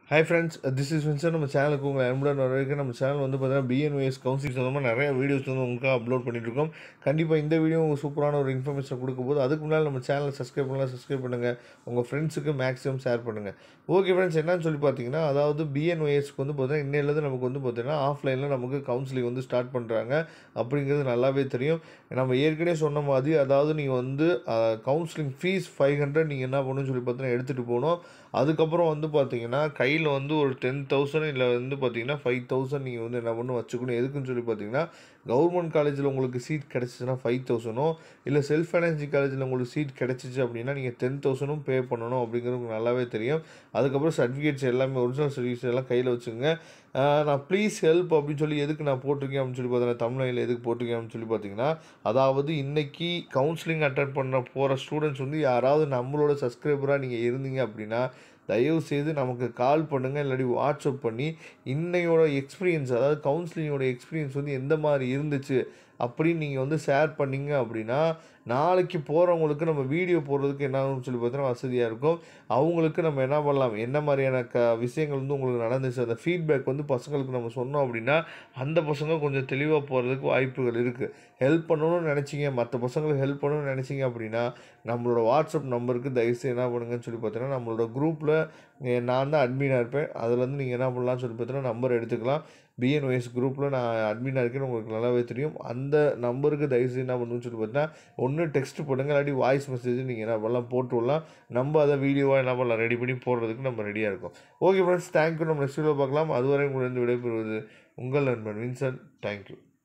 Hi friends, this is Vincent. நம்ம சேனலுக்கு உங்களை அன்புடன் வரவேற்கிறேன். நம்ம சேனல் வந்து பார்த்தீங்கன்னா BNYS கவுன்சிலிங் சம்மந்தமாக நிறைய வீடியோஸ் வந்து உங்களுக்கு அப்லோட் பண்ணிட்டு இருக்கோம். கண்டிப்பாக இந்த வீடியோ உங்களுக்கு சூப்பரான ஒரு இன்ஃபர்மேஷன் கொடுக்கும்போது அதுக்கு முன்னால் நம்ம சேனலை சப்ஸ்கிரைப் பண்ணலாம், சப்ஸ்கிரைப் பண்ணுங்கள், உங்கள் ஃப்ரெண்ட்ஸுக்கு மேக்ஸிமம் ஷேர் பண்ணுங்கள். ஓகே ஃப்ரெண்ட்ஸ், என்னன்னு சொல்லி பார்த்தீங்கன்னா, அதாவது BNYSக்கு வந்து பார்த்தீங்கன்னா இன்னையிலேருந்து நமக்கு வந்து பார்த்தீங்கன்னா ஆஃப்லைனில் நமக்கு கவுன்சிலிங் வந்து ஸ்டார்ட் பண்ணுறாங்க அப்படிங்கிறது நல்லாவே தெரியும். நம்ம ஏற்கனவே சொன்ன மாதிரி, அதாவது நீங்கள் வந்து கவுன்சிலிங் ஃபீஸ் 500 நீங்கள் என்ன பண்ணணும்னு சொல்லி பார்த்தீங்கன்னா எடுத்துகிட்டு போகணும். அதுக்கப்புறம் வந்து பார்த்தீங்கன்னா கையில் வந்து ஒரு 10,000 இல்லை வந்து பார்த்தீங்கன்னா 5,000 நீங்கள் வந்து என்ன பண்ணணும் வச்சுக்கணும். எதுக்குன்னு சொல்லி பார்த்தீங்கன்னா, கவர்மெண்ட் காலேஜில் உங்களுக்கு சீட் கிடச்சிச்சின்னா 5,000 இல்லை செல்ஃப் ஃபைனான்சிங் காலேஜில் உங்களுக்கு சீட் கிடச்சிச்சு அப்படின்னா நீங்கள் 10,000 பே பண்ணணும் அப்படிங்கிறது உங்களுக்கு நல்லாவே தெரியும். அதுக்கப்புறம் சர்டிஃபிகேட்ஸ் எல்லாமே ஒரிஜினல் சர்டிஃபிகேட்ஸ் எல்லாம் கையில் வச்சுக்கோங்க. நான் ப்ளீஸ் ஹெல்ப் அப்படின்னு சொல்லி எதுக்கு நான் போட்டிருக்கேன் அப்படின்னு சொல்லி பார்த்தீங்கன்னா, தமிழ்நாட்டில் எதுக்கு போட்டிருக்கேன் அப்படின்னு சொல்லி பார்த்தீங்கன்னா, அதாவது இன்றைக்கி கவுன்சிலிங் அட்டன் பண்ண போகிற ஸ்டூடெண்ட்ஸ் வந்து யாராவது நம்மளோட சப்ஸ்கிரைபராக நீங்கள் இருந்தீங்க அப்படின்னா தயவுசெய்து நமக்கு கால் பண்ணுங்கள், இல்லாட்டி வாட்ஸ்அப் பண்ணி இன்னையோட எக்ஸ்பீரியன்ஸ், அதாவது கவுன்சிலிங்கோட எக்ஸ்பீரியன்ஸ் வந்து எந்த மாதிரி இருந்துச்சு அப்படின்னு நீங்கள் வந்து ஷேர் பண்ணிங்க அப்படின்னா நாளைக்கு போகிறவங்களுக்கு நம்ம வீடியோ போடுறதுக்கு என்ன ஆகும்னு சொல்லி பார்த்தீங்கன்னா வசதியாக இருக்கும். அவங்களுக்கு நம்ம என்ன பண்ணலாம், என்ன மாதிரியான விஷயங்கள் வந்து உங்களுக்கு நடந்துச்சு அந்த ஃபீட்பேக் வந்து பசங்களுக்கு நம்ம சொன்னோம் அப்படின்னா அந்த பசங்க கொஞ்சம் தெளிவாக போகிறதுக்கு வாய்ப்புகள் இருக்குது. ஹெல்ப் பண்ணணும்னு நினச்சிங்க, மற்ற பசங்களுக்கு ஹெல்ப் பண்ணணும்னு நினச்சிங்க அப்படின்னா நம்மளோட வாட்ஸ்அப் நம்பருக்கு தயவுசெய்து என்ன பண்ணுங்கன்னு சொல்லி பார்த்தீங்கன்னா, நம்மளோட குரூப்பில் நான் தான் அட்மினாக இருப்பேன். அதுலேருந்து நீங்கள் என்ன பண்ணலாம்னு சொல்லி பார்த்தீங்கன்னா நம்பர் எடுத்துக்கலாம். BNYS குரூப்பில் நான் அட்மினாக இருக்கேன்னு உங்களுக்கு நல்லாவே தெரியும். அந்த நம்பருக்கு தயவுசெய்து என்ன பண்ணணும்னு சொல்லி பார்த்தீங்கன்னா ஒன்று டெக்ஸ்ட் பண்ணுங்கள், இல்லாட்டி வாய்ஸ் மெசேஜ் நீங்கள் என்ன பண்ணலாம் போட்டு விடலாம். நம்ம அதை வீடியோவாக என்ன பண்ணலாம் ரெடி பண்ணி போடுறதுக்கு நம்ம ரெடியாக இருக்கோம். Okay friends, thank you. நம்ம நெக்ஸ்ட் வீடியோ பார்க்கலாம். அதுவரை உங்களிடம் விடைபெறுவது உங்கள் நண்பன் வின்சென்ட். தேங்க்யூ.